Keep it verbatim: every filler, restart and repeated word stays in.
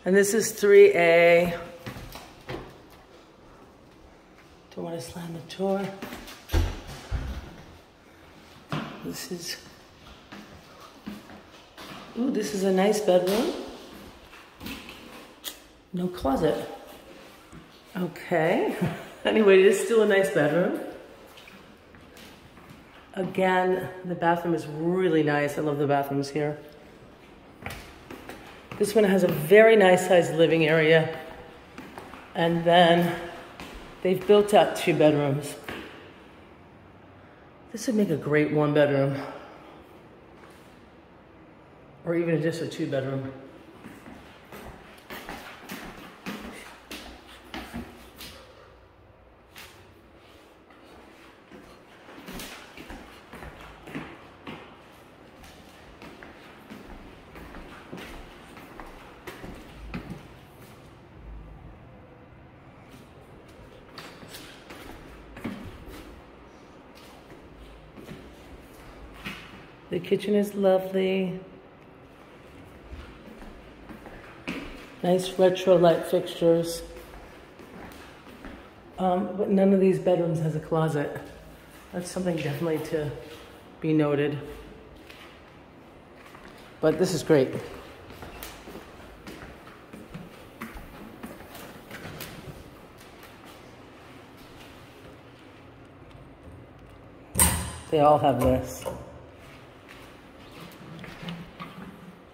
And this is three A. Don't want to slam the door. This is, ooh, this is a nice bedroom. No closet. Okay. Anyway, it is still a nice bedroom. Again, the bathroom is really nice. I love the bathrooms here. This one has a very nice sized living area. And then they've built out two bedrooms. This would make a great one bedroom. Or even just a two bedroom. The kitchen is lovely. Nice retro light fixtures. Um, but none of these bedrooms has a closet. That's something definitely to be noted. But this is great. They all have this.